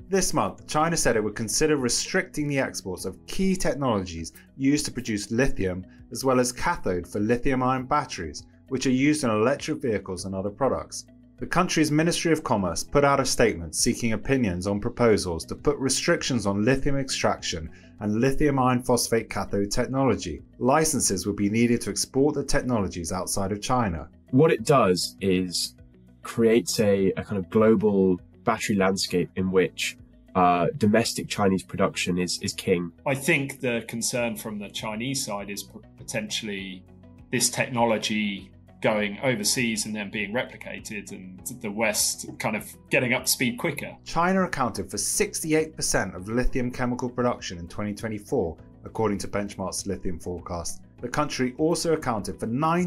This month, China said it would consider restricting the exports of key technologies used to produce lithium, as well as cathode for lithium-ion batteries, which are used in electric vehicles and other products. The country's Ministry of Commerce put out a statement seeking opinions on proposals to put restrictions on lithium extraction and lithium iron phosphate cathode technology. Licenses would be needed to export the technologies outside of China. What it does is creates a kind of global battery landscape in which domestic Chinese production is king. I think the concern from the Chinese side is potentially this technology going overseas and then being replicated, and the West kind of getting up to speed quicker. China accounted for 68% of lithium chemical production in 2024, according to Benchmark's lithium forecast. The country also accounted for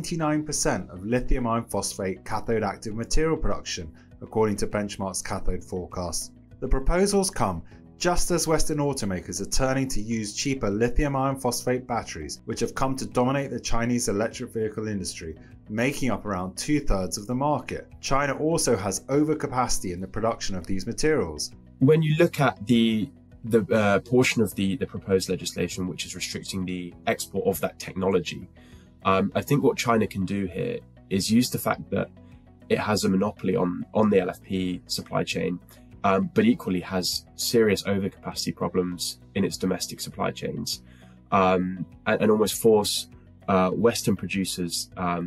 99% of lithium iron phosphate cathode active material production, according to Benchmark's cathode forecast. The proposals come just as Western automakers are turning to use cheaper lithium iron phosphate batteries, which have come to dominate the Chinese electric vehicle industry, making up around 2/3 of the market. China also has overcapacity in the production of these materials. When you look at the portion of the proposed legislation which is restricting the export of that technology, I think what China can do here is use the fact that it has a monopoly on the LFP supply chain, but equally has serious overcapacity problems in its domestic supply chains, and almost force Western producers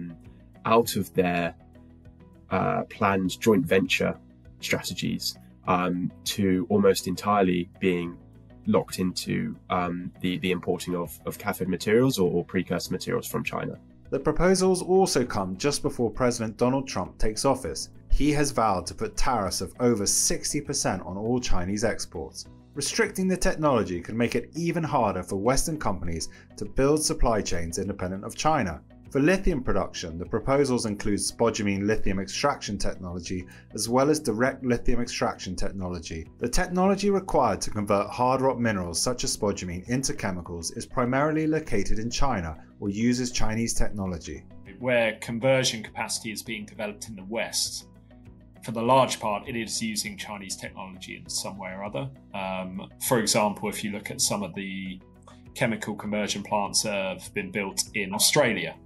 out of their planned joint venture strategies to almost entirely being locked into the importing of cathode materials or precursor materials from China. The proposals also come just before President Donald Trump takes office. He has vowed to put tariffs of over 60% on all Chinese exports. Restricting the technology could make it even harder for Western companies to build supply chains independent of China. For lithium production, the proposals include spodumene lithium extraction technology as well as direct lithium extraction technology. The technology required to convert hard rock minerals such as spodumene into chemicals is primarily located in China or uses Chinese technology. Where conversion capacity is being developed in the West, for the large part, it is using Chinese technology in some way or other. For example, if you look at some of the chemical conversion plants that have been built in Australia,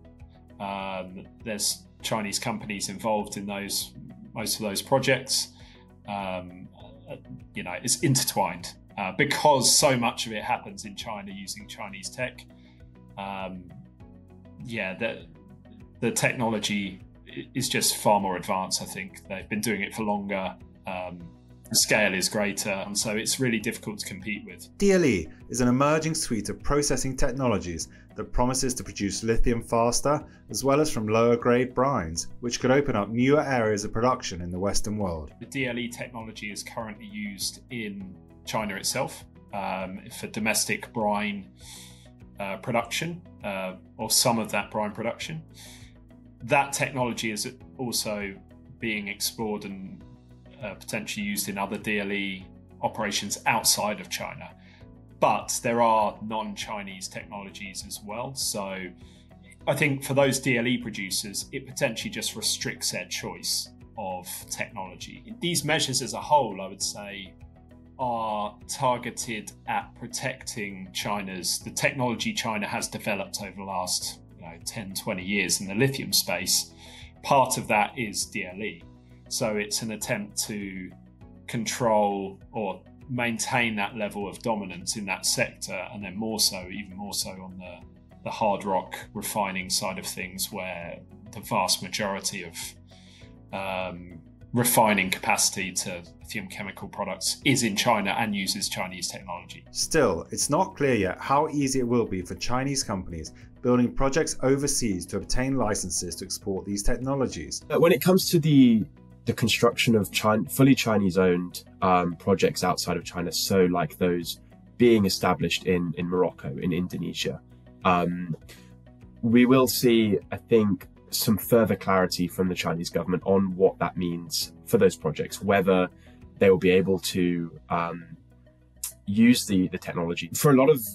there's Chinese companies involved in most of those projects. It's intertwined because so much of it happens in China using Chinese tech. The technology is just far more advanced. I think they've been doing it for longer. The scale is greater, and so it's really difficult to compete with. DLE is an emerging suite of processing technologies that promises to produce lithium faster, as well as from lower grade brines, which could open up newer areas of production in the Western world. The DLE technology is currently used in China itself for domestic brine production, or some of that brine production. That technology is also being explored and potentially used in other DLE operations outside of China. But there are non-Chinese technologies as well. So I think for those DLE producers, it potentially just restricts their choice of technology. These measures as a whole, I would say, are targeted at protecting the technology China has developed over the last 10, 20 years in the lithium space. Part of that is DLE. So it's an attempt to control or maintain that level of dominance in that sector, and then even more so on the hard rock refining side of things, where the vast majority of refining capacity to lithium chemical products is in China and uses Chinese technology. Still, it's not clear yet how easy it will be for Chinese companies building projects overseas to obtain licenses to export these technologies. When it comes to the construction of fully Chinese-owned projects outside of China, so like those being established in Morocco, in Indonesia, we will see, I think, some further clarity from the Chinese government on what that means for those projects, whether they will be able to use the technology. For a lot of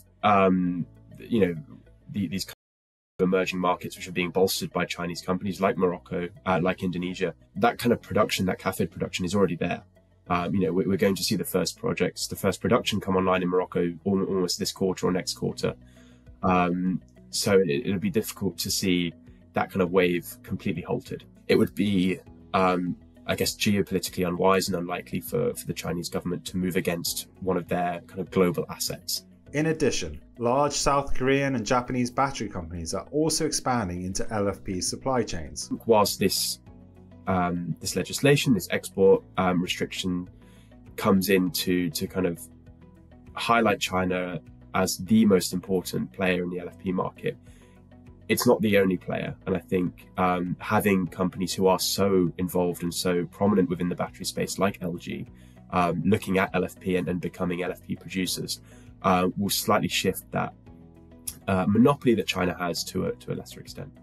these emerging markets which are being bolstered by Chinese companies like Morocco, like Indonesia, that kind of production, that cathode production is already there. We're going to see the first projects, the first production come online in Morocco almost this quarter or next quarter. So it'll be difficult to see that kind of wave completely halted. It would be, I guess, geopolitically unwise and unlikely for the Chinese government to move against one of their kind of global assets. In addition, large South Korean and Japanese battery companies are also expanding into LFP supply chains. Whilst this legislation, this export restriction comes in to kind of highlight China as the most important player in the LFP market, it's not the only player. And I think having companies who are so involved and so prominent within the battery space, like LG, looking at LFP and becoming LFP producers, will slightly shift that monopoly that China has to a lesser extent.